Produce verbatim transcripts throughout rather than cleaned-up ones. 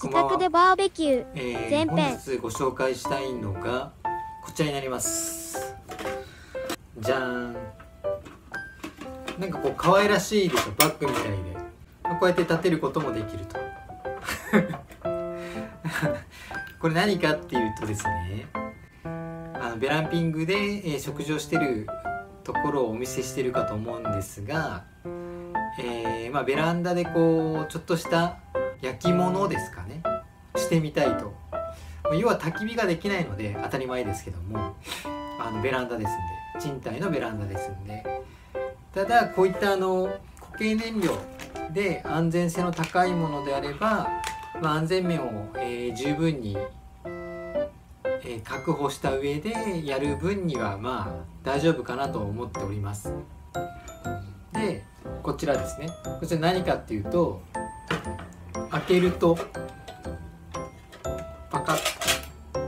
自宅でバーベキュー、 えー、 前編。 本日ご紹介したいのがこちらになります。じゃーん。なんかこう可愛らしいでしょ、バッグみたいで。こうやって立てることもできるとこれ何かっていうとですね、あのベランピングで、えー、食事をしてるところをお見せしてるかと思うんですが、えーまあ、ベランダでこうちょっとした焼き物ですかね、してみたいと。要は焚き火ができないので当たり前ですけども、あのベランダですんで、賃貸のベランダですんで。ただこういったあの固形燃料で安全性の高いものであれば、まあ、安全面を、えー、十分に、えー、確保した上でやる分にはまあ大丈夫かなと思っております。でこちらですね、こちら何かっていうと、開けるとパカッと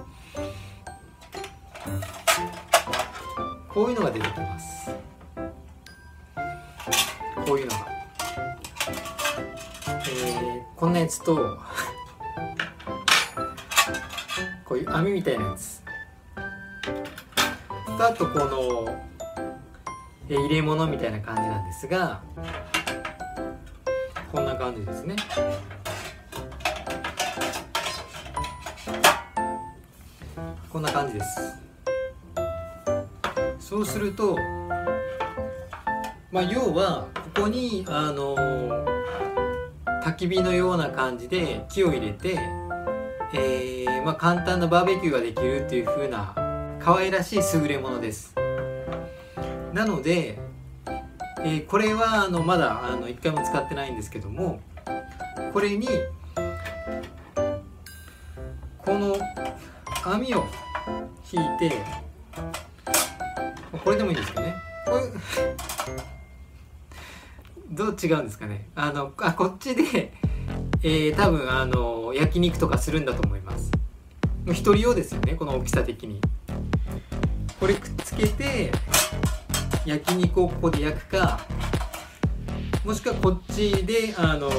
こういうのが出てきます。こういうのが、えー、こんなやつとこういう網みたいなやつと、あとこの、えー、入れ物みたいな感じなんですが、こんな感じですね。こんな感じです。そうすると、まあ、要はここにあの焚き火のような感じで木を入れて、えーまあ、簡単なバーベキューができるっていう風な可愛らしい優れものです。なので、えー、これはあのまだあの一回も使ってないんですけども、これにこの網を引いて、これでもいいんですけどね、こういうどう違うんですかね、あのあこっちで、えー、多分あの焼肉とかするんだと思います。もう一人用ですよね、この大きさ的に。これくっつけて焼肉をここで焼くか、もしくはこっちであの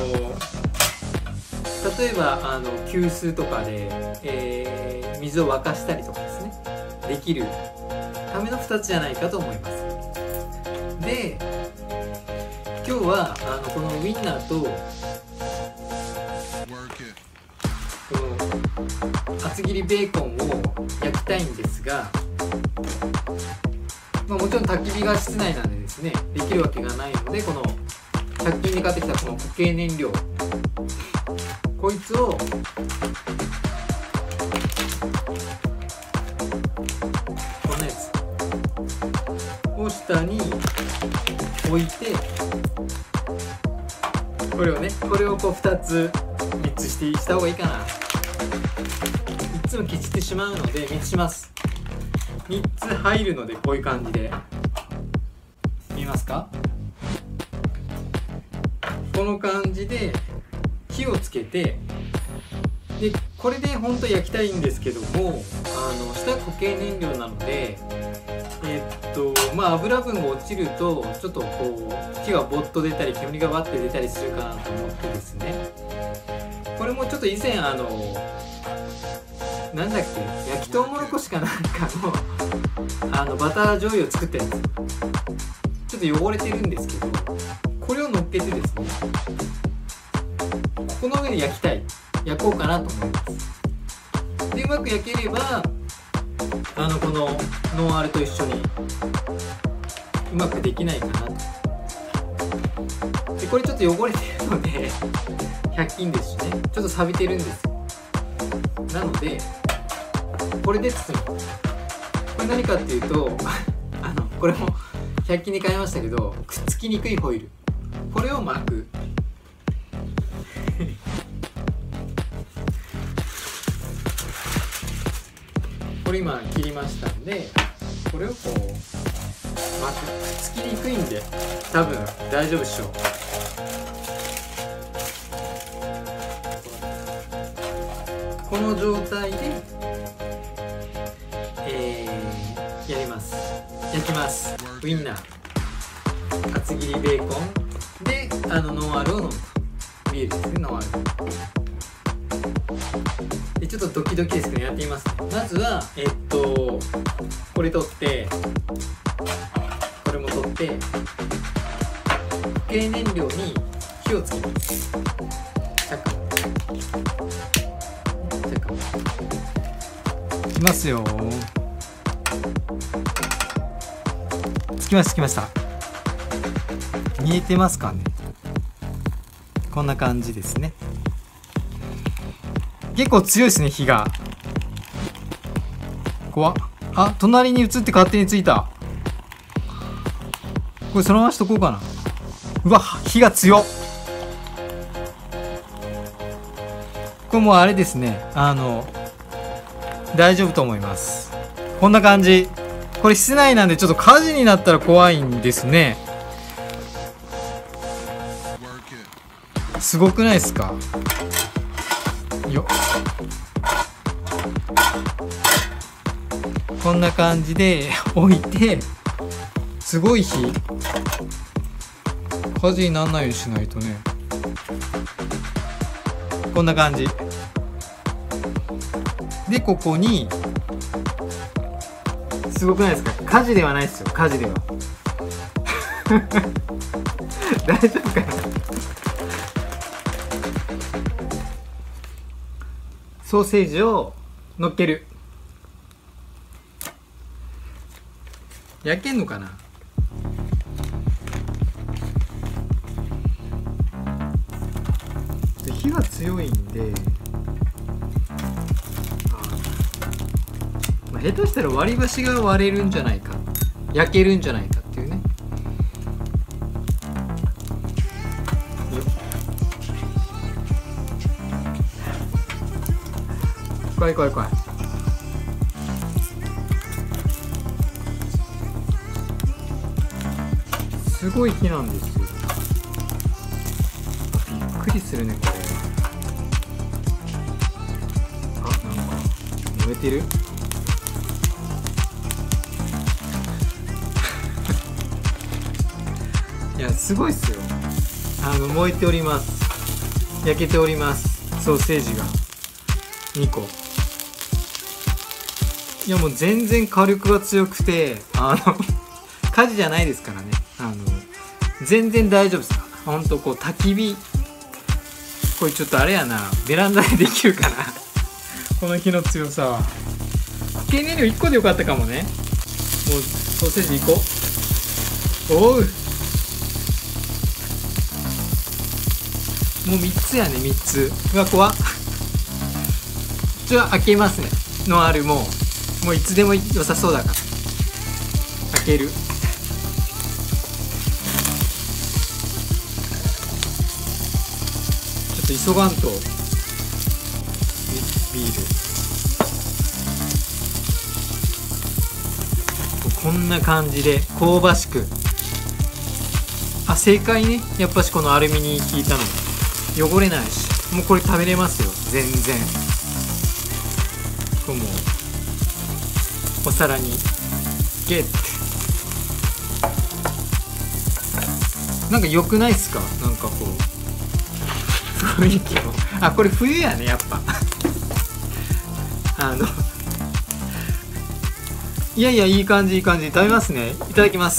例えばあの急須とかで、えー、水を沸かしたりとかですね、できるためのふたつじゃないかと思います。で今日はあのこのウインナーとこの厚切りベーコンを焼きたいんですが、まあ、もちろん焚き火が室内なんでですね、できるわけがないので、このひゃく均で買ってきたこの固形燃料、こいつをこんなやつを下に置いて、これをね、これをこうふたつみっつしてした方がいいかな。いつも消してしまうのでみっつします。みっつ入るので、こういう感じで見えますか。この感じで火をつけて、でこれで本当は焼きたいんですけども、あの下固形燃料なので、えっとまあ油分が落ちるとちょっとこう火がボッと出たり煙がバッて出たりするかなと思ってですね、これもちょっと以前あのなんだっけ、焼きとうもろこしかなんかのあのバター醤油を作ったやつ、ちょっと汚れてるんですけど、これを乗っけてですね、ここの上で焼きたい焼こうかなと思います。でうまく焼ければ、あのこのノンアルと一緒にうまくできないかなと。でこれちょっと汚れてるのでひゃく均ですしね、ちょっと錆びてるんですよ。なのでこれで包む。これ何かっていうとあのこれもひゃく均に買いましたけど、くっつきにくいホイル、これを巻くこれ今切りましたんで、これをこう巻く。くっつきにくいんで多分大丈夫でしょう。この状態で、えー、やります。焼きます。ウインナー、厚切りベーコンで、あのノンアルを飲むと。ビールですね、ノンアル。 ちょっとドキドキですけどやってみます。まずはえっとこれ取ってこれも取って固形燃料に火をつけます。着いきますよ。つきましたつきました。見えてますかね。こんな感じですね。結構強いですね、火が。怖っ。あ、隣に移って勝手についた。これそのまましとこうかな。うわ、火が強っ。これもうあれですね、あの大丈夫と思います。こんな感じ。これ室内なんでちょっと火事になったら怖いんですね。すごくないですか。よっ、こんな感じで置いて、すごい火、火事にならないようにしないとね。こんな感じで、ここに、すごくないですか。火事ではないですよ、火事では大丈夫かな。ソーセージを乗っける。焼けんのかな。火が強いんで、まあ、下手したら割り箸が割れるんじゃないか、焼けるんじゃないかっていうね。怖い怖い怖い。すごい火なんですよ。びっくりするねこれ。あ、なんか燃えてるいや、すごいっすよ。あの燃えております。焼けております。ソーセージがにこ。いやもう全然火力が強くて、あの火事じゃないですからね。あの全然大丈夫です。ほんとこう焚き火、これちょっとあれやな、ベランダでできるかなこの火の強さは。固形燃料いっこでよかったかもね。もうソーセージいっこ。おう、もうみっつやね、みっつ。うわ怖っ。じゃあ開けますね。ノンアルもうもういつでも良さそうだから開ける。ちょっと急がんと。ビールこんな感じで香ばしく。あ、正解ね。やっぱしこのアルミに引いたの汚れないし、もうこれ食べれますよ全然。これもうお皿にゲッて。なんか良くないっすか。なんかこう雰囲気も。あ、これ冬やねやっぱあのいやいや、いい感じいい感じ。食べますね。いただきます。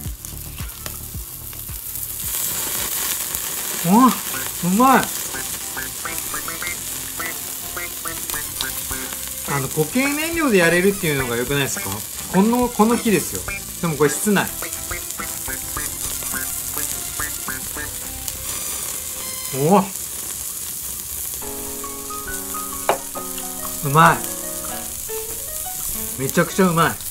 わ、うまい。あの固形燃料でやれるっていうのが良くないですか。このこの火ですよ。でもこれ室内。おお、うまい。めちゃくちゃうまい。